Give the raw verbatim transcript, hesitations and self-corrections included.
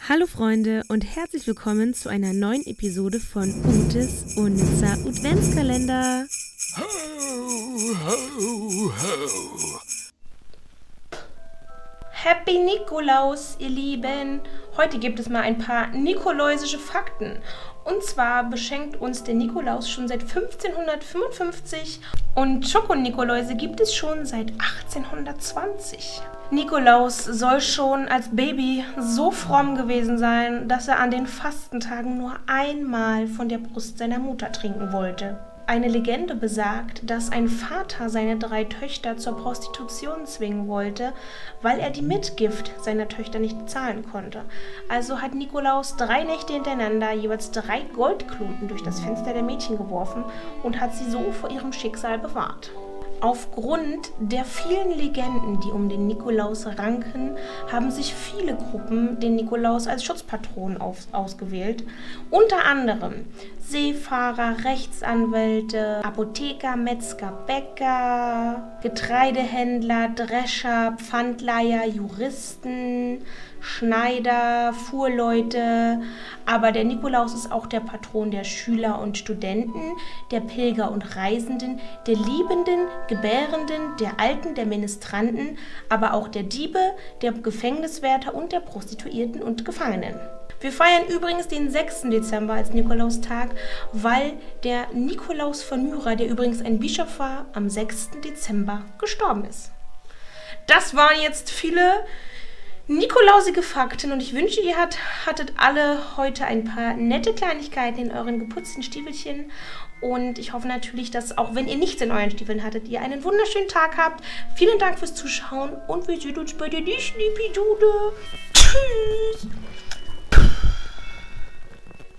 Hallo Freunde und herzlich willkommen zu einer neuen Episode von Utes unnützer Adventskalender. Ho, ho, ho. Happy Nikolaus, ihr Lieben! Heute gibt es mal ein paar nikolausische Fakten. Und zwar beschenkt uns der Nikolaus schon seit fünfzehnhundertfünfundfünfzig und Schoko-Nikoläuse gibt es schon seit achtzehnhundertzwanzig. Nikolaus soll schon als Baby so fromm gewesen sein, dass er an den Fastentagen nur einmal von der Brust seiner Mutter trinken wollte. Eine Legende besagt, dass ein Vater seine drei Töchter zur Prostitution zwingen wollte, weil er die Mitgift seiner Töchter nicht zahlen konnte. Also hat Nikolaus drei Nächte hintereinander jeweils drei Goldklumpen durch das Fenster der Mädchen geworfen und hat sie so vor ihrem Schicksal bewahrt. Aufgrund der vielen Legenden, die um den Nikolaus ranken, haben sich viele Gruppen den Nikolaus als Schutzpatron auf, ausgewählt. Unter anderem Seefahrer, Rechtsanwälte, Apotheker, Metzger, Bäcker, Getreidehändler, Drescher, Pfandleiher, Juristen, Schneider, Fuhrleute. Aber der Nikolaus ist auch der Patron der Schüler und Studenten, der Pilger und Reisenden, der Liebenden, Gebärenden, der Alten, der Ministranten, aber auch der Diebe, der Gefängniswärter und der Prostituierten und Gefangenen. Wir feiern übrigens den sechsten Dezember als Nikolaustag, weil der Nikolaus von Myra, der übrigens ein Bischof war, am sechsten Dezember gestorben ist. Das waren jetzt viele nikolausige Fakten und ich wünsche, ihr hat, hattet alle heute ein paar nette Kleinigkeiten in euren geputzten Stiefelchen und ich hoffe natürlich, dass auch wenn ihr nichts in euren Stiefeln hattet, ihr einen wunderschönen Tag habt. Vielen Dank fürs Zuschauen und wir sehen uns bei der nächsten Episode. Tschüss!